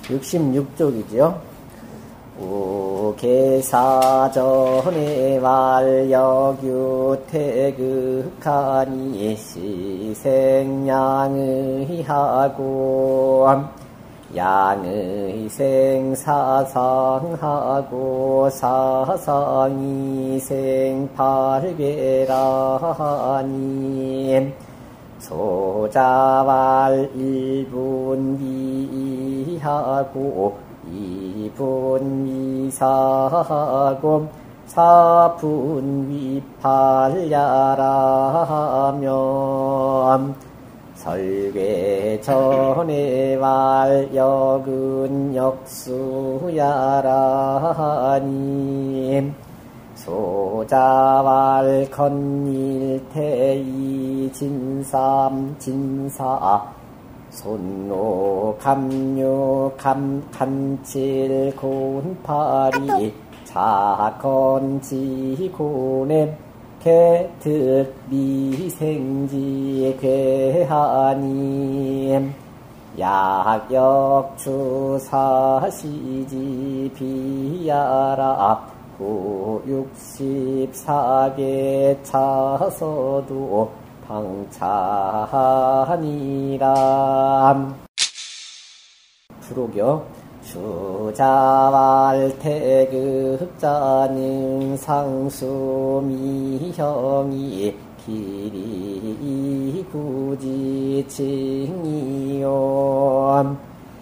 66쪽이죠. 우계사전에 말여규태극하니 시생양의 하고 양의 생사상하고 사상이 생팔배라니 소자왈 일분위하고 이분위사하고 사분위팔야라면 설괴전에 말역은 역수야라니 소자왈 건일태이 진삼 진사 손노 감유 간칠 곤파리 자건지 고냄 개특 미생지 괴하니 약역추 사시지 비야라 구육십사계 차서도 방찬이라. 부록여 주자왈 태극자는 상수미형이 길이 구지칭이요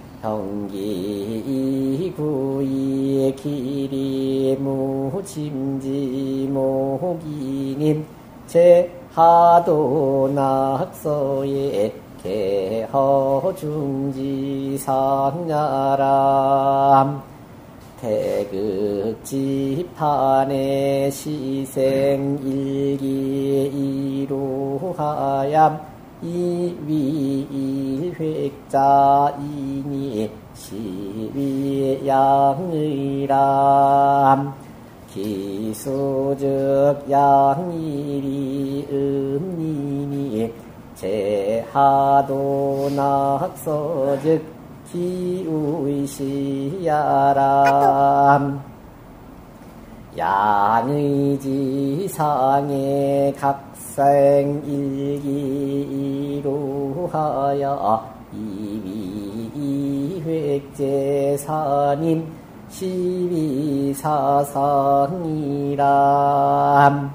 형기구이 길이 무짐지 모기님 제하도 낙서에 개허중지상야람 태극지판의 시생일기 이루하얌 이위일획자이니 시위양의람 기수즉 양일이 음니니 제하도 낙서즉 기의시야람 양의지상의 각생일기 이루하여 이위이획제사님 시비사상이람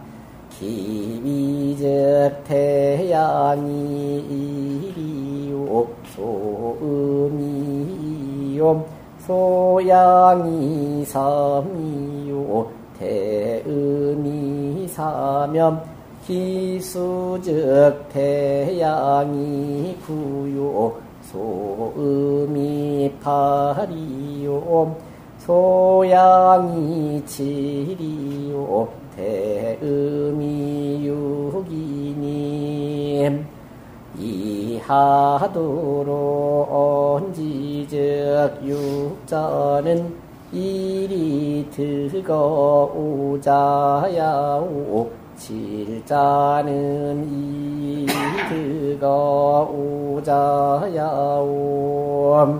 기위즉 태양이 이리오 소음이요 소양이 삼이요 태음이 사면 기수즉 태양이 구요 소음이 팔이요 소양이 칠이요 태음이 육이니 이하도로 언지즉 육자는 일이 들거 오자야오 칠자는 이 들거 오자야오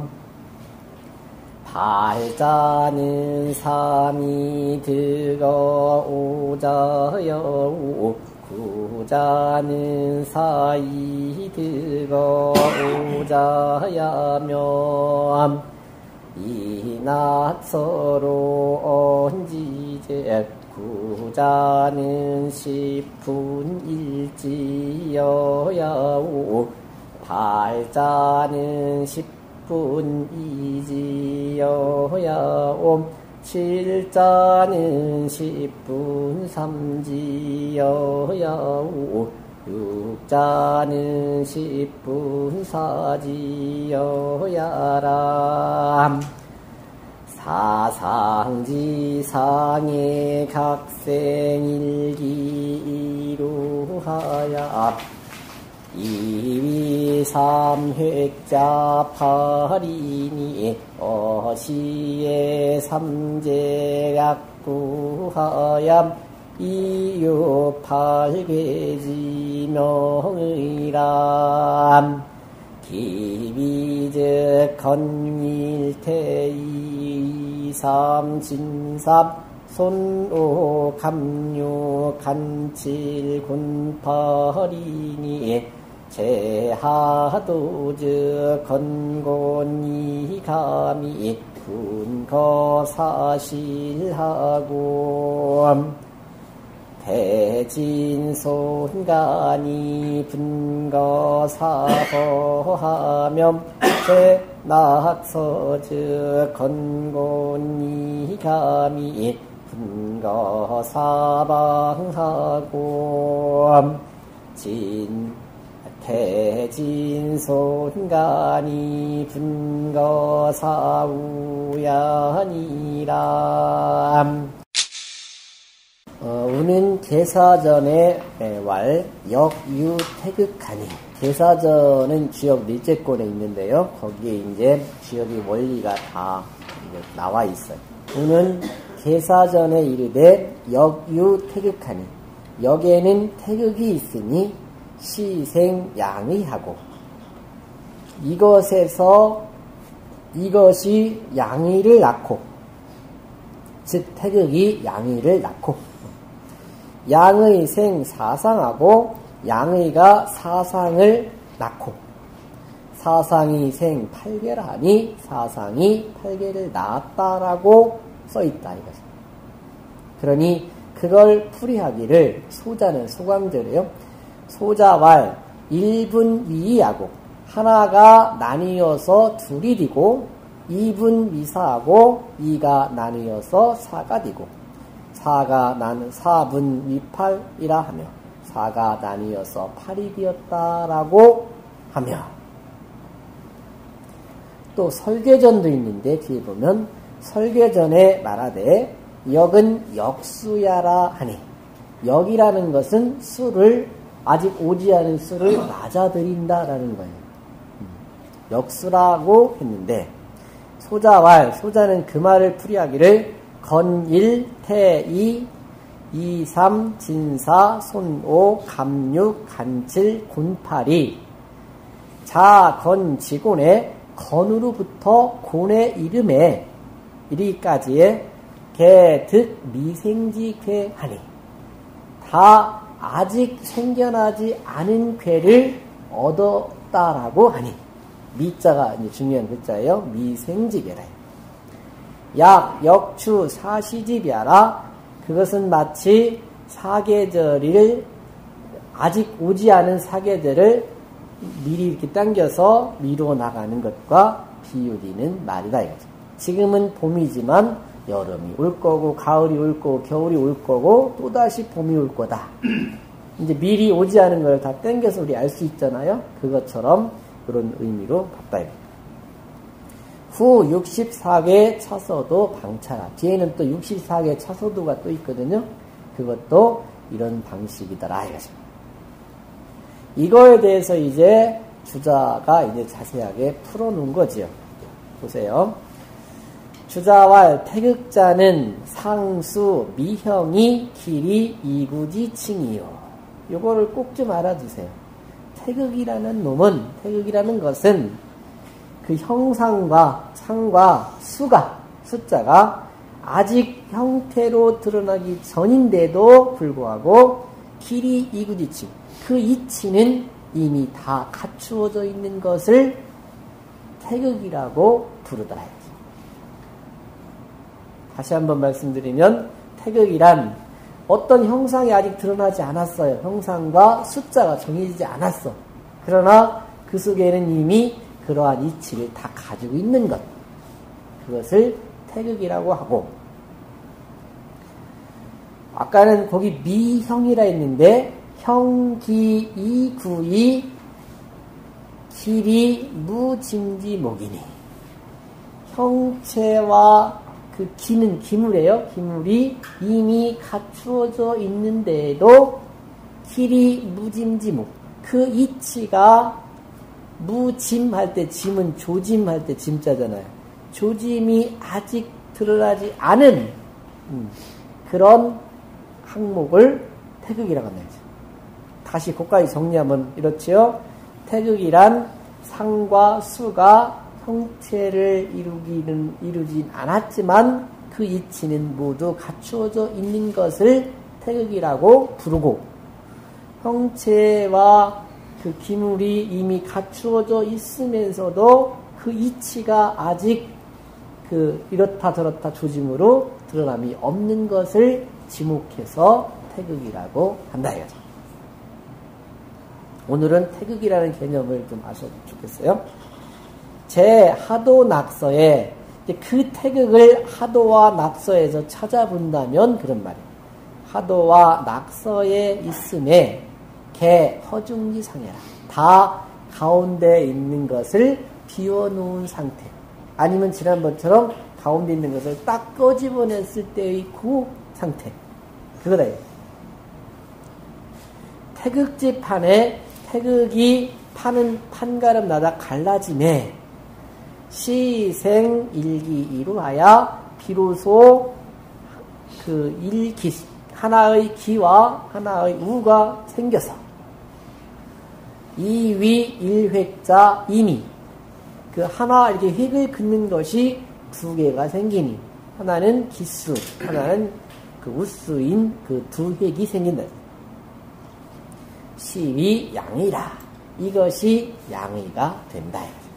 팔자는 삼이 들거 오자야오 구자는 사이 들거 오자야면 이낙서로 언지즉 구자는 십분일지여야오 팔자는 십분이지여야오 칠자는 십분삼지여야오 육자는 십분사지여야람 사상지상의 각생일기 이루하야 이위삼획자 팔이니 어시의 삼재약구하얌 이유팔괴지명의람 기비즉 건일태이 삼진삽 손오 감유 간칠 군퍼리니 제하도즉 건곤이 감이 분거사실하고 대진손간이 분거사거하면 제낙서즉 건곤이 감이 분거사방하고 대진손간이 분거사우야니라. 우는 계사전의 왈 역유태극하니. 계사전은 주역 넷째권에 있는데요. 거기에 이제 주역의 원리가 다 나와 있어요. 우는 계사전에 이르되 역유태극하니. 역에는 태극이 있으니 시생양의하고, 이것에서 이것이 양의를 낳고, 즉 태극이 양의를 낳고, 양의 생 사상하고 양의가 사상을 낳고, 사상이 생 팔계라니 사상이 팔계를 낳았다라고 써있다 이거죠. 그러니 그걸 풀이하기를 소자는 소광절이에요. 소자왈 1분 2하고 하나가 나뉘어서 둘이 되고 2분 미사하고 2가 나뉘어서 4가 되고 4분 위팔이라 하며 4가 나뉘어서 8이 되었다라고 하며, 또 설계전도 있는데 뒤에 보면 설계전에 말하되 역은 역수야라 하니, 역이라는 것은 수를 아직 오지 않은 수를 맞아들인다라는 거예요. 역수라고 했는데 소자왈, 소자는 그 말을 풀이하기를 건일, 태이, 이삼, 진사, 손오, 감육, 간칠, 군팔이 자, 건, 지곤에 건으로부터 곤의 이름에 이리까지의 개, 득, 미생지, 괴 하니, 다 아직 생겨나지 않은 괴를 얻었다라고 하니, 미자가 중요한 글자예요. 미생지괴라. 약, 역추, 사시집이하라. 그것은 마치 사계절을, 아직 오지 않은 사계절을 미리 이렇게 당겨서 미루어 나가는 것과 비유되는 말이다 이거죠. 지금은 봄이지만 여름이 올 거고, 가을이 올 거고, 겨울이 올 거고, 또다시 봄이 올 거다. 이제 미리 오지 않은 걸 다 당겨서 우리 알 수 있잖아요. 그것처럼 그런 의미로 봤다. 후 64개 차서도 방차라. 뒤에는 또 64개 차서도가 또 있거든요. 그것도 이런 방식이더라 이거죠. 이거에 대해서 이제 주자가 이제 자세하게 풀어놓은 거지요. 보세요. 주자왈 태극자는 상수 미형이 길이 이구지칭이요. 요거를 꼭 좀 알아두세요. 태극이라는 놈은, 태극이라는 것은 그 형상과 상과 수가, 숫자가 아직 형태로 드러나기 전인데도 불구하고 길이 이구지칭, 그 이치는 이미 다 갖추어져 있는 것을 태극이라고 부르더라. 다시 한번 말씀드리면 태극이란 어떤 형상이 아직 드러나지 않았어요. 형상과 숫자가 정해지지 않았어. 그러나 그 속에는 이미 그러한 이치를 다 가지고 있는 것, 그것을 태극이라고 하고, 아까는 거기 미형이라 했는데 형기 이구이 길이 무짐지목이니, 형체와 그 기는 기물이에요. 기물이 이미 갖추어져 있는데도 길이 무짐지목, 그 이치가 무짐할 때, 짐은 조짐할 때 짐자잖아요. 조짐이 아직 드러나지 않은 그런 항목을 태극이라고 합니다. 다시 거기까지 정리하면 이렇지요. 태극이란 상과 수가 형체를 이루진 않았지만 그 이치는 모두 갖추어져 있는 것을 태극이라고 부르고, 형체와 그 기물이 이미 갖추어져 있으면서도 그 이치가 아직 그 이렇다 저렇다 조짐으로 드러남이 없는 것을 지목해서 태극이라고 한다 이거죠. 오늘은 태극이라는 개념을 좀 아셔도 좋겠어요. 제 하도 낙서에 그 태극을 하도와 낙서에서 찾아본다면 그런 말이에요. 하도와 낙서에 있음에 개 허중지상해라. 다 가운데 있는 것을 비워놓은 상태. 아니면 지난번처럼 가운데 있는 것을 딱 꺼집어냈을 때의 그 상태. 그거다. 태극지판에 태극이 파는 판가름마다 갈라짐에 시생일기이루하여 비로소 그 하나의 기와 하나의 우가 생겨서 이위 일획자 이미 그 하나 이렇게 획을 긋는 것이 두 개가 생기니 하나는 기수, 하나는 그 우수인 그 두 획이 생긴다. 시위 양의라. 이것이 양의가 된다.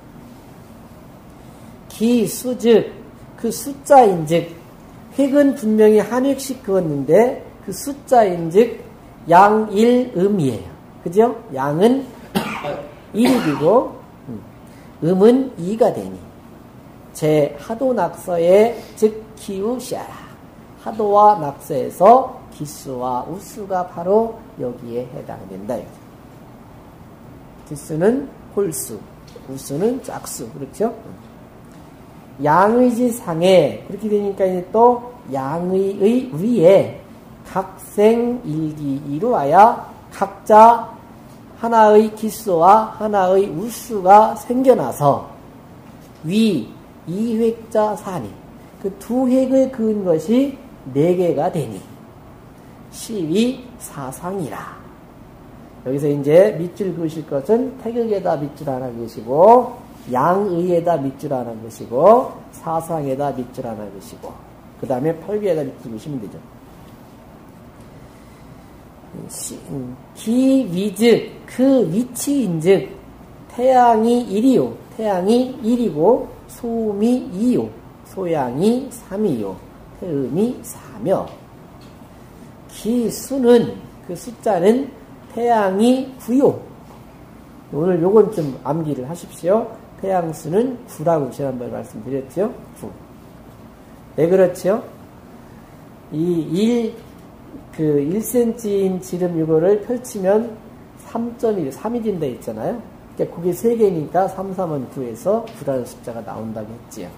기수즉 그 숫자인즉 획은 분명히 한 획씩 그었는데 그 숫자인즉 양일음이에요. 그죠? 양은 1이고 음은 2가 되니 제 하도 낙서에 즉 기우시아라. 하도와 낙서에서 기수와 우수가 바로 여기에 해당된다. 기수는 홀수, 우수는 짝수. 그렇죠? 양의지상에 그렇게 되니까 이제 또 양의의 위에 각생일기이루하여 각자 하나의 기수와 하나의 우수가 생겨나서 위 이획자 사니 그 두 획을 그은 것이 네 개가 되니 시위 사상이라. 여기서 이제 밑줄 그으실 것은 태극에다 밑줄 하나 그으시고 양의에다 밑줄 하나 그으시고 사상에다 밑줄 하나 그으시고 그 다음에 팔비에다 밑줄 그으시면 되죠. 기위즉 그 위치인즉 태양이 1이요 태양이 1이고 소음이 2요 소양이 3이요 태음이 4며 기수는 그 숫자는 태양이 9요. 오늘 요건 좀 암기를 하십시오. 태양수는 9라고 지난번에 말씀드렸죠. 9. 왜 그렇죠? 이 1cm인 지름 이거를 펼치면 3.1, 3이 돼 있잖아요. 그러니까 그게 3개니까 3, 3은 9에서 9라는 숫자가 나온다고 했지요.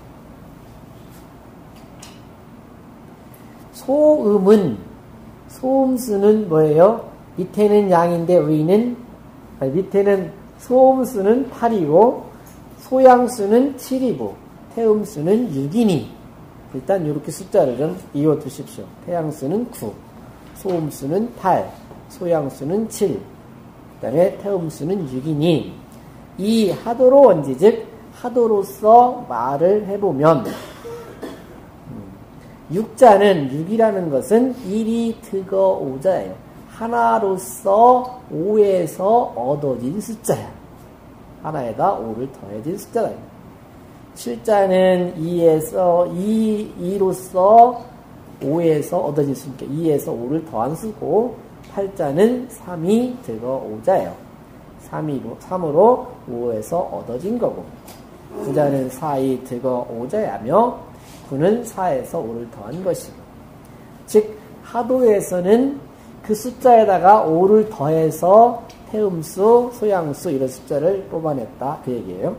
소음수는 뭐예요? 밑에는 양인데 밑에는 소음수는 8이고 소양수는 7이고 태음수는 6이니 일단 이렇게 숫자를 좀 이어 두십시오. 태양수는 9, 소음수는 8, 소양수는 7, 그 다음에 태음수는 6이니 이 하도로 원지 즉 하도로서 말을 해보면 육자는 6이라는 것은 1이 득어 5자예요. 하나로서 5에서 얻어진 숫자야. 하나에다 5를 더해진 숫자다. 7자는 2로서 5에서 얻어진 수니까 2에서 5를 더한 수고 8자는 3이 득어 5자예요. 3으로 5에서 얻어진 거고 9자는 4이 득어 5자야며 9는 4에서 5를 더한 것이고 즉 하도에서는 그 숫자에다가 5를 더해서 태음수, 소양수 이런 숫자를 뽑아냈다 그 얘기예요.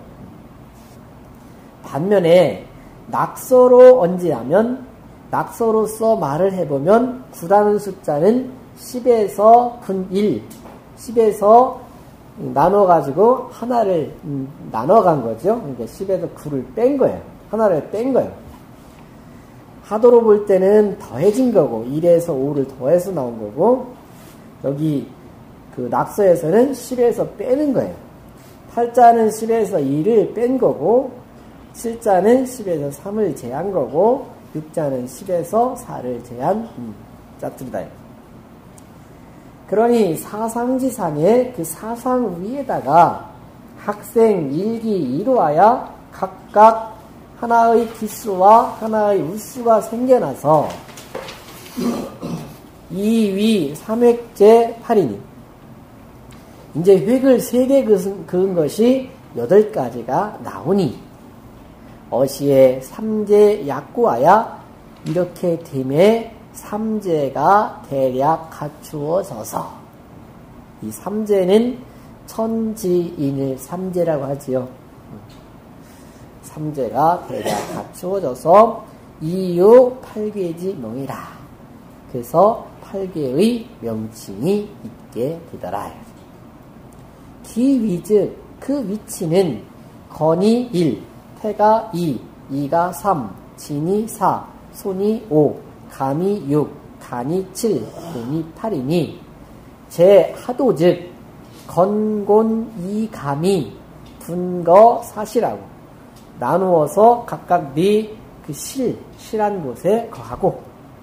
반면에 낙서로 언제하면 낙서로서 말을 해보면 9라는 숫자는 10에서 분 1, 10에서 나눠가지고 하나를 나눠간 거죠. 그러니까 10에서 9를 뺀 거예요. 하나를 뺀 거예요. 하도로 볼 때는 더해진 거고 1에서 5를 더해서 나온 거고 여기 그 낙서에서는 10에서 빼는 거예요. 8자는 10에서 2를 뺀 거고 7자는 10에서 3을 제한 거고 6자는 10에서 4를 제한 짝들이다. 그러니 사상지상에 그 사상 위에다가 학생 일기 이루어야 각각 하나의 기수와 하나의 우수가 생겨나서 2위 3획제 8이니 이제 획을 3개 그은 것이 8가지가 나오니 어시에 3제 약구하야 이렇게 됨에 3제가 대략 갖추어져서 이 3제는 천지인을 3제라고 하지요. 3제가 대략 갖추어져서 이유 8개지 명이라. 그래서 8개의 명칭이 있게 되더라. 기위즉 그 위치는 건이 1, 태가 2, 이가 3, 진이 4, 손이 5, 감이 6, 간이 7, 돈이 8이니 제 하도즉 건곤 이감이 분거 사시라고 나누어서 각각 네 그 실한 곳에 거하고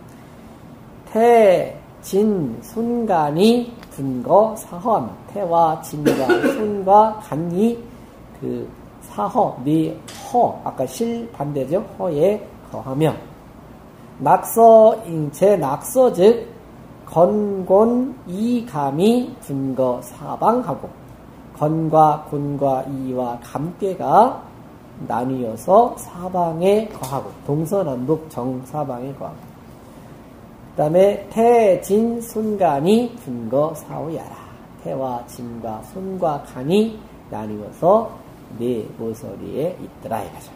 태, 진, 순간이 분거 사허함 태와 진과 순과 간이 그 사허, 네 허, 아까 실 반대죠. 허에 거하며 낙서, 제 낙서 즉 건곤 이감이 분거 사방하고 건과 곤과 이와 감께가 나뉘어서 사방에 거하고 동서남북 정사방에 거하고 그 다음에 태, 진, 순간이 분거 사오야라. 태와 진과 순과 간이 나뉘어서 네 모서리에 있더라 이거죠.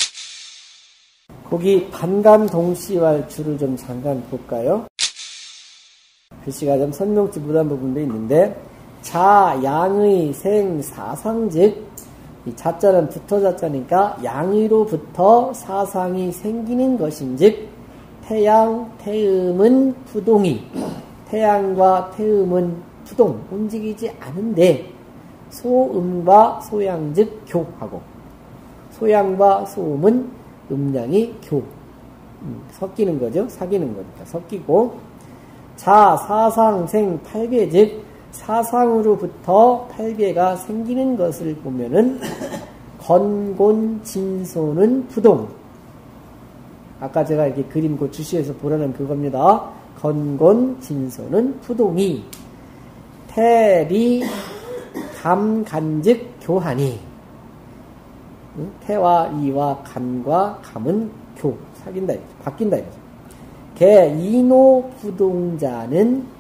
거기 반감동시왈 줄을 좀 잠깐 볼까요? 글씨가 좀 설명지 못한 부분도 있는데 자, 양의 생, 사상즉 이 자자는 붙어자자니까 양의로부터 사상이 생기는 것인즉 태양, 태음은 부동이 태양과 태음은 부동, 움직이지 않은데 소음과 소양즉 교하고 소양과 소음은 음량이 교 섞이는 거죠. 사귀는 거니까 섞이고 자, 사상, 생, 8개 즉 사상으로부터 8개가 생기는 것을 보면은 건곤, 진소는 부동 아까 제가 이렇게 그림 그 주시에서 보라는 그겁니다. 건곤, 진소는 부동이 태리, 감, 간즉 교하니 태와 이와 간과 감은 교, 사귄다, 바뀐다 이거죠. 개, 이노 부동자는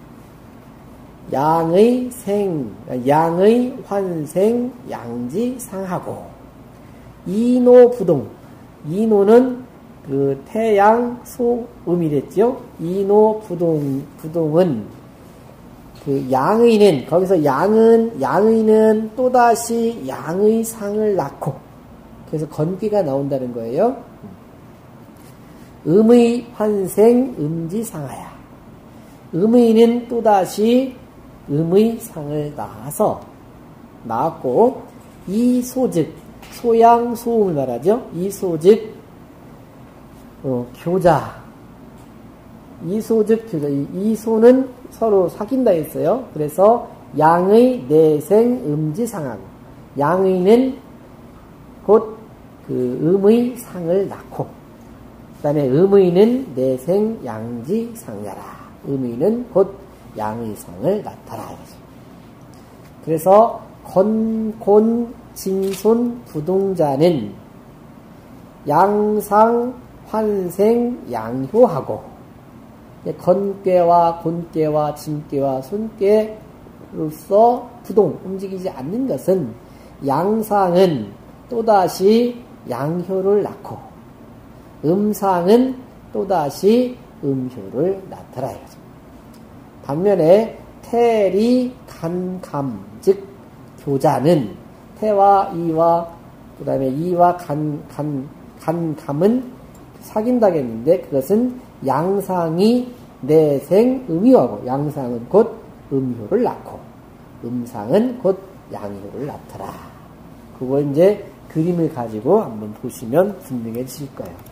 양의 생, 양의 환생, 양지 상하고 이노 부동, 이노는 그 태양 소음이랬죠. 이노 부동은 그 양의는 거기서 양의는 또다시 양의 상을 낳고 그래서 건귀가 나온다는 거예요. 음의 환생 음지 상하야. 음의는 또다시 음의 상을 낳았고 이소즉 소양 소음을 말하죠. 이소즉 교자 이소즉 교자 이소는 서로 사귄다 했어요. 그래서 양의 내생 음지 상하고 양의는 곧 그 음의 상을 낳고 그 다음에 음의는 내생 양지 상야라. 음의는 곧 양의 상을 낳더라. 그래서 건곤 진손 부동자는 양상 환생 양효하고 건괴와 곤괴와 진괴와 손괴로서 부동 움직이지 않는 것은 양상은 또다시 양효를 낳고 음상은 또다시 음효를 낳더라. 반면에 태리 간감 즉 교자는 태와 이와 그 다음에 이와 간감은 사귄다겠는데 그것은 양상이 내생 음이하고 양상은 곧 음효를 낳고 음상은 곧 양이고를 낳더라. 그거 이제 그림을 가지고 한번 보시면 분명해질 거예요.